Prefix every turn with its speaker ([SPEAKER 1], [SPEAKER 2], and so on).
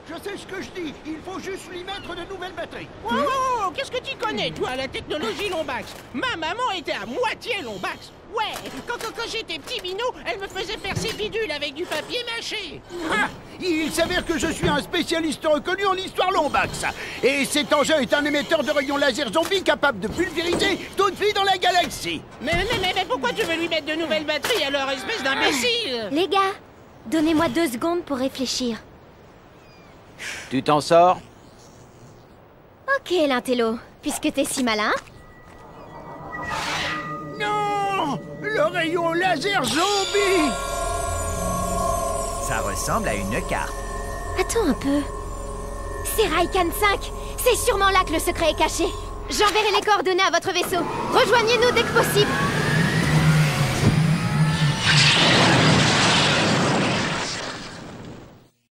[SPEAKER 1] Je sais ce que je dis. Il faut juste lui mettre de nouvelles batteries.
[SPEAKER 2] Oh, qu'est-ce que tu connais, toi, la technologie Lombax? Ma maman était à moitié Lombax. Ouais, quand j'étais petit minot, elle me faisait faire ses bidules avec du papier mâché.
[SPEAKER 1] Ah, il s'avère que je suis un spécialiste reconnu en histoire Lombax. Et cet engin est un émetteur de rayons laser zombie capable de pulvériser toute vie dans la galaxie.
[SPEAKER 2] Mais pourquoi tu veux lui mettre de nouvelles batteries alors, espèce d'imbécile?
[SPEAKER 3] Les gars, donnez-moi 2 secondes pour réfléchir.
[SPEAKER 4] Tu t'en sors?
[SPEAKER 3] Ok, l'intello, puisque t'es si malin.
[SPEAKER 1] Non! Le rayon laser zombie!
[SPEAKER 5] Ça ressemble à une carte.
[SPEAKER 3] Attends un peu. C'est Raikan 5. C'est sûrement là que le secret est caché. J'enverrai les coordonnées à votre vaisseau. Rejoignez-nous dès que possible.